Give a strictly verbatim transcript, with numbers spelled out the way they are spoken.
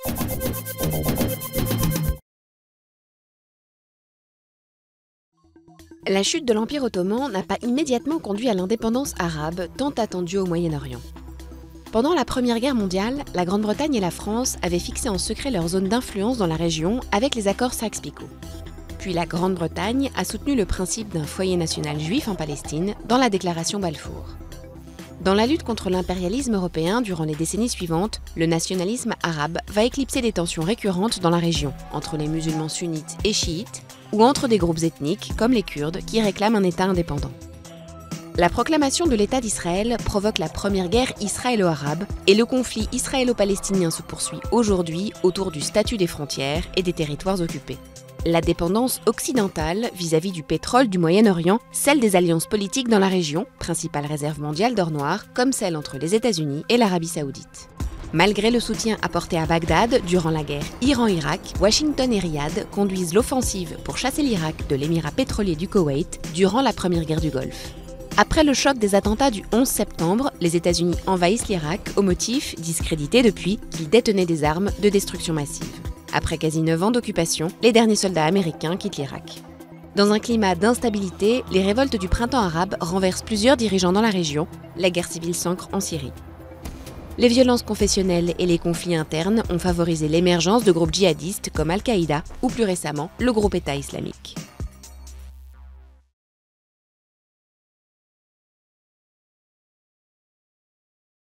La chute de l'Empire ottoman n'a pas immédiatement conduit à l'indépendance arabe tant attendue au Moyen-Orient. Pendant la Première Guerre mondiale, la Grande-Bretagne et la France avaient fixé en secret leur zone d'influence dans la région avec les accords Sykes-Picot. Puis la Grande-Bretagne a soutenu le principe d'un foyer national juif en Palestine dans la déclaration Balfour. Dans la lutte contre l'impérialisme européen durant les décennies suivantes, le nationalisme arabe va éclipser des tensions récurrentes dans la région, entre les musulmans sunnites et chiites, ou entre des groupes ethniques, comme les Kurdes, qui réclament un État indépendant. La proclamation de l'État d'Israël provoque la première guerre israélo-arabe, et le conflit israélo-palestinien se poursuit aujourd'hui autour du statut des frontières et des territoires occupés. La dépendance occidentale vis-à-vis du pétrole du Moyen-Orient, celle des alliances politiques dans la région, principale réserve mondiale d'or noir, comme celle entre les États-Unis et l'Arabie saoudite. Malgré le soutien apporté à Bagdad durant la guerre Iran-Irak, Washington et Riyad conduisent l'offensive pour chasser l'Irak de l'émirat pétrolier du Koweït durant la première guerre du Golfe. Après le choc des attentats du onze septembre, les États-Unis envahissent l'Irak au motif, discrédité depuis, qu'ils détenaient des armes de destruction massive. Après quasi neuf ans d'occupation, les derniers soldats américains quittent l'Irak. Dans un climat d'instabilité, les révoltes du printemps arabe renversent plusieurs dirigeants dans la région, la guerre civile s'ancre en Syrie. Les violences confessionnelles et les conflits internes ont favorisé l'émergence de groupes djihadistes comme Al-Qaïda ou plus récemment le groupe État islamique.